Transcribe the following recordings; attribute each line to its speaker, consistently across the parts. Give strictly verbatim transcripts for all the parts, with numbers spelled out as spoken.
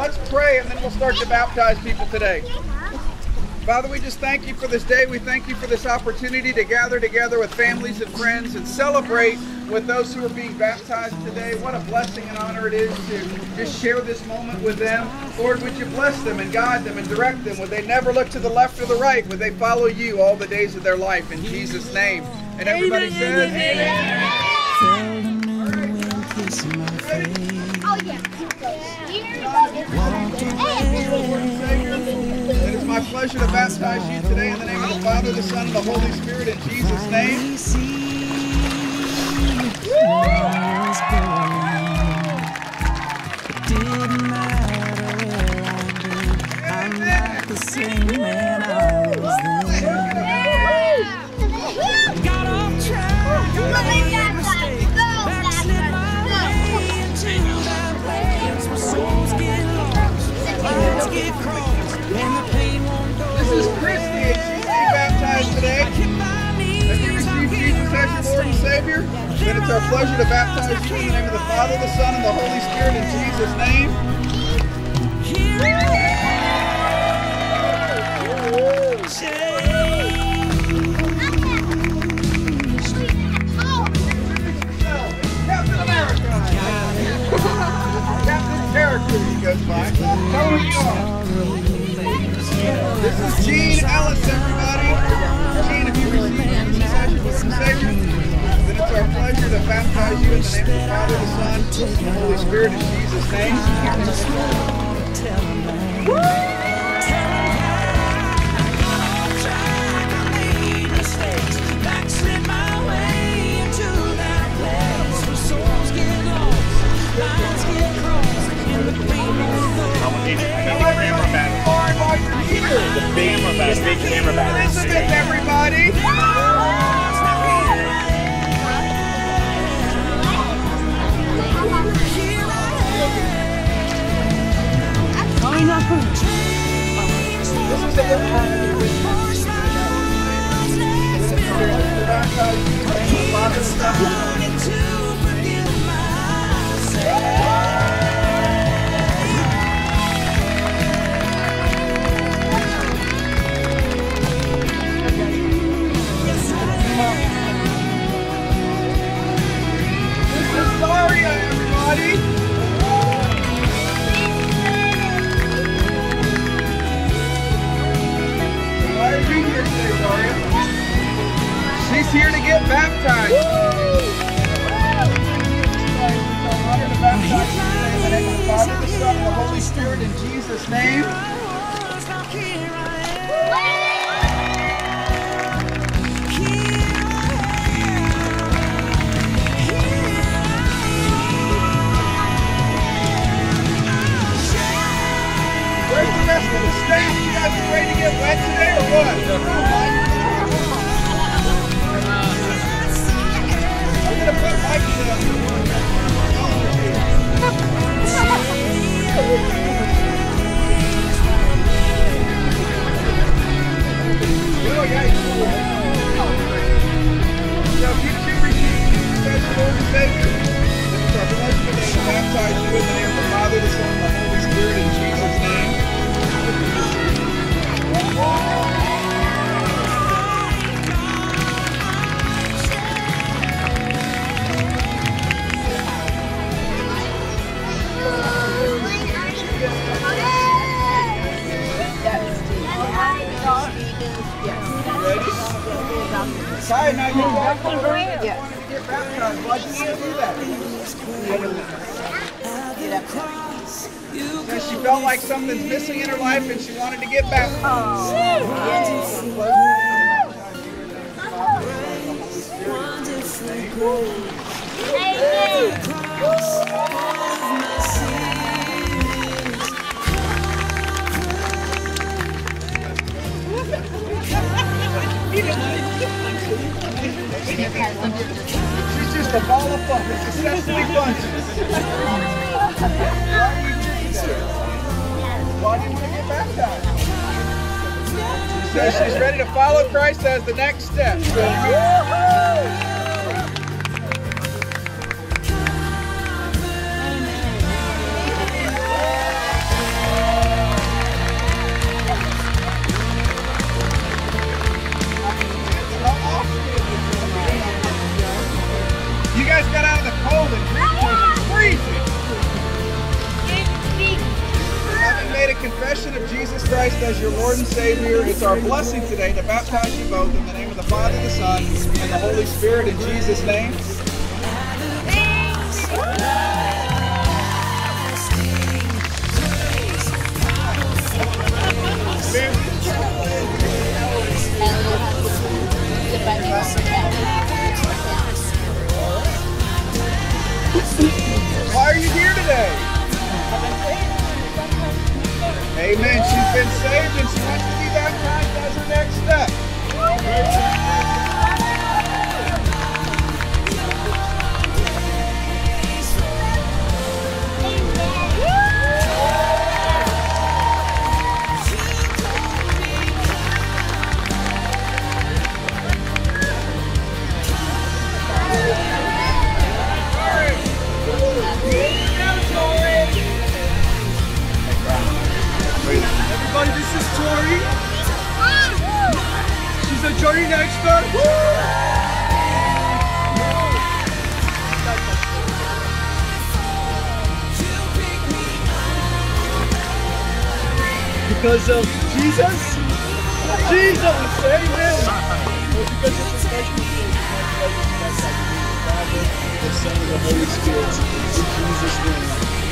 Speaker 1: let's pray and then we'll start to baptize people today. Father, we just thank you for this day. We thank you for this opportunity to gather together with families and friends and celebrate with those who are being baptized today. What a blessing and honor it is to just share this moment with them. Lord, would you bless them and guide them and direct them? Would they never look to the left or the right? Would they follow you all the days of their life? In Jesus' name. And everybody says, amen.
Speaker 2: Oh, yeah.
Speaker 1: It is my pleasure to baptize you today in the name of the Father, the Son, and the Holy Spirit in Jesus' name. This is Christy, and she's being baptized today. Have you received Jesus as your Lord and Savior? Then it's our pleasure to baptize you in the name of the Father, the Son, and the Holy Spirit in Jesus' name. Captain America! Captain Character, he goes by. Tell him who you are. This is Gene Ellis, everybody. Gene, if you receive Jesus as your Lord and Savior, then it's our pleasure to baptize you in the name of the Father, the Son, and the Holy Spirit in Jesus' name.
Speaker 3: The big camera battery. Big camera battery.
Speaker 1: Elizabeth, everybody. This is the Daria, everybody. Why are you here today, Daria? She's here to get baptized. It's our honor to baptize you today in the name of the Father, the Son, and the Holy Spirit in Jesus' name. Where's the rest of the staff? You guys are ready to get wet today or what? I'm going to put Mike down. Oh, yeah, you know what? So if you two receive Jesus as your Lord and Savior, then it's our pleasure today to baptize you in the name of the Father, the Son, and the Holy Spirit in Jesus' name. Sorry, now you're walking around. You wanted to get baptized. Why did you do that? Because she felt like something's missing in her life and she wanted to get baptized. She's just a ball of fun. It's a sesame bunch. Why do you want to get baptized? She says she's ready to follow Christ as the next step. So confession of Jesus Christ as your Lord and Savior, it's our blessing today to baptize you both in the name of the Father, the Son, and the Holy Spirit in Jesus' name. Why are you here today? Amen. She's been saved and she wants to be baptized as her next step.
Speaker 4: Everybody, this is Tori. She's a Journey expert. Because of Jesus? Jesus! Amen! Because it's a special thing. The Son and the Holy Spirit. In Jesus' name.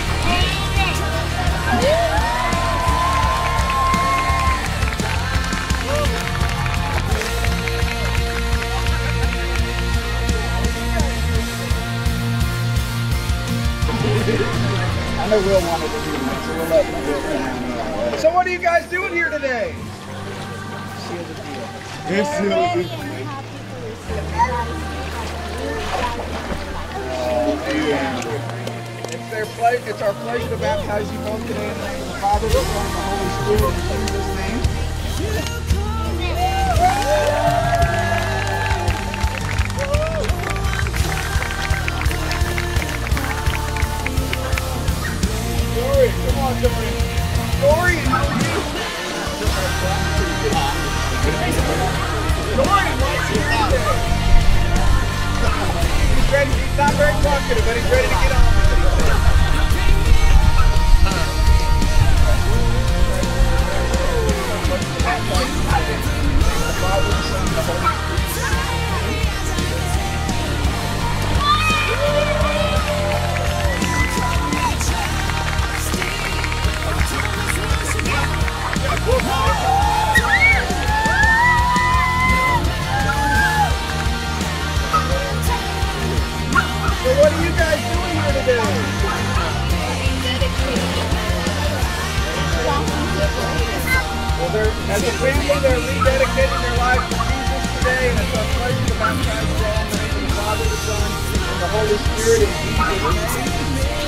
Speaker 1: I know Will wanted to do that, so we'll let Will come. So what are you guys doing here today? Seal the deal.
Speaker 4: Yes, seal the deal.
Speaker 1: Oh, amen. It's, their ple it's our pleasure to baptize you both today in the name of the Father, the Son, and the Holy Spirit in Jesus' name. Dory, come on, Dory. Dory, how are you? Dory, what's your name? He's ready. He's not very talkative, but he's ready to get on with it. So what are you guys doing here today? Well, they're, as a family, they're rededicating their life to Jesus today, and it's our pleasure to baptize you all in the name of the Father, the Son, and the Holy Spirit in Jesus' name.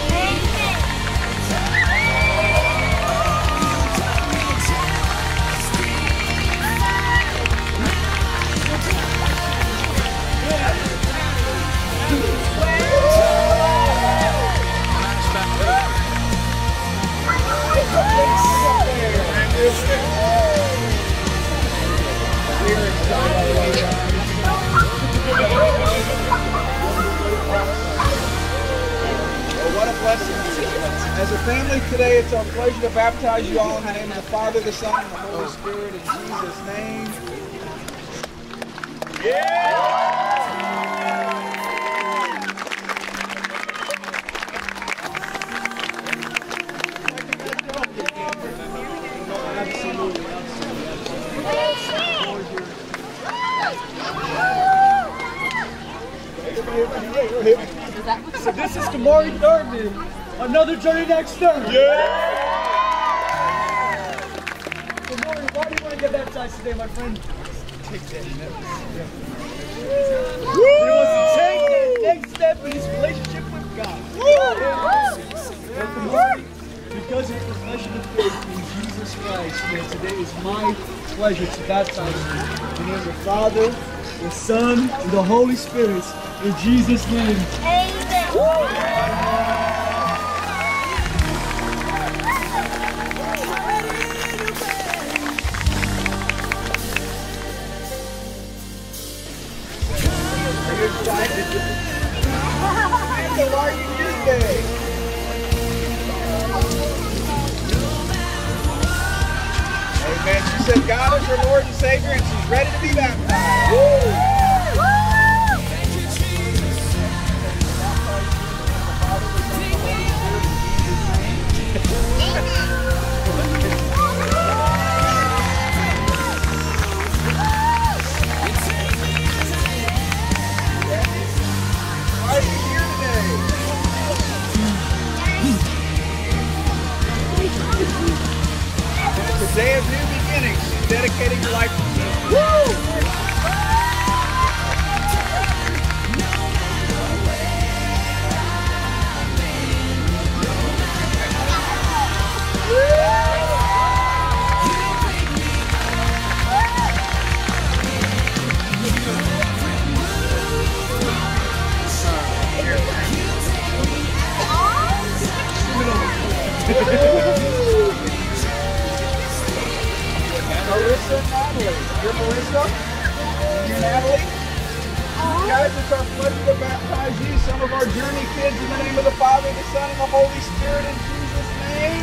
Speaker 1: What a blessing. As a family today, it's our pleasure to baptize you all in the name of the Father, the Son, and the Holy Spirit in Jesus' name. Yeah!
Speaker 4: So this is Kamari Thurman, another Journey next turn.
Speaker 1: Yeah!
Speaker 4: Kamari, why do you want to get baptized today, my friend?
Speaker 1: Take that next step.
Speaker 4: He wants to take that next step in his relationship with God. And Kamari, because of profession of faith in Jesus Christ, man, today is my pleasure to baptize you in the name of the Father, the Son, and the Holy Spirit, in Jesus' name.
Speaker 2: Amen.
Speaker 1: Are you excited? So why are you here today? And she said God is her Lord and Savior, and she's ready to be baptized. Woo! Why are you here today? It's a day of new beginnings. She's dedicating her life to Jesus. Woo! Marissa and Natalie. You're Marissa? You're Natalie? Guys, it's our pleasure to baptize you, some of our Journey kids, in the name of the Father, the Son, and the Holy Spirit, in Jesus' name.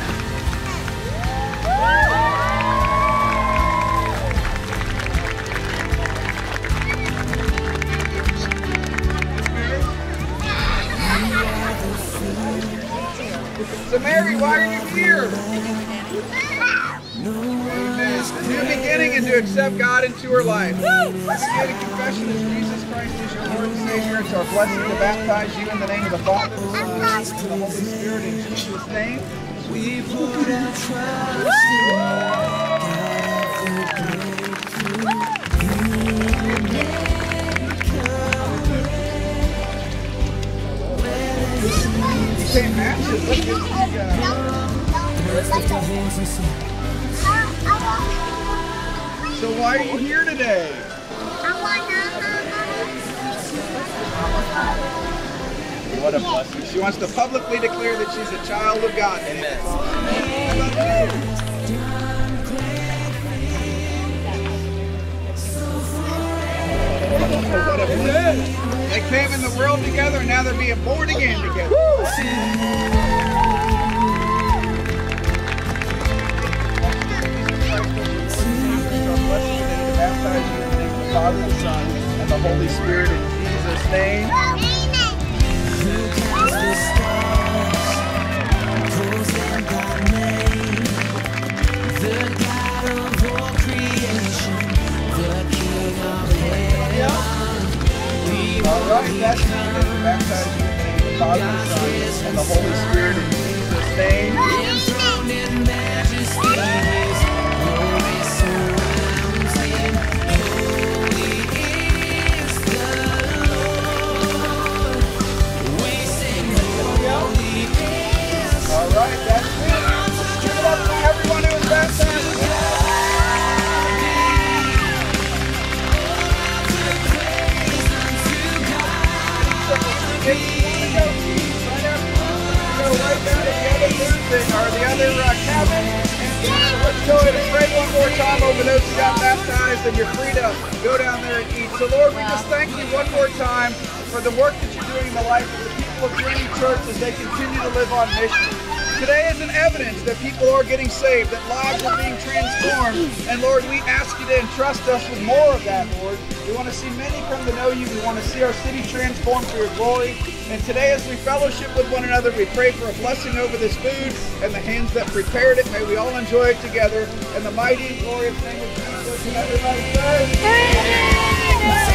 Speaker 1: So Mary, why are you here? Amen. A new beginning and to accept God into her life. Let's get a confession as Jesus Christ is your Lord and Savior. It's our blessing to baptize you in the name of the Father, the Son, and the Holy Spirit, in Jesus' name.
Speaker 2: We put our trust in
Speaker 1: You can't match it. Look at you guys. So why are you here today? What a blessing. She wants to publicly declare that she's a child of God. Amen. What a blessing. They came in the world together and now they're being born again together. Baptize you in the name of the Father, the Son, and the Holy Spirit, in Jesus' name. All right, that's it. Baptize you in the name of the Father, the Son, and the Holy Spirit, in Jesus' name.
Speaker 2: enthroned in majesty, His glory surrounds Him. Holy is the Lord. We sing, holy is.
Speaker 1: All right, that's it. Give it up to everyone who was baptized. If you want to go eat right after, go right down to the other booth or the other uh, cabin. And let's go ahead and pray one more time over those who got baptized, and you're free to go down there and eat. So Lord, we just thank you one more time for the work that you're doing in the life of the people of Journey Church as they continue to live on mission. Today is an evidence that people are getting saved, that lives are being transformed. And Lord, we ask you to entrust us with more of that, Lord. We want to see many come to know you. We want to see our city transformed for your glory. And today as we fellowship with one another, we pray for a blessing over this food and the hands that prepared it. May we all enjoy it together. In the mighty and glorious name of Jesus. And everybody say, amen.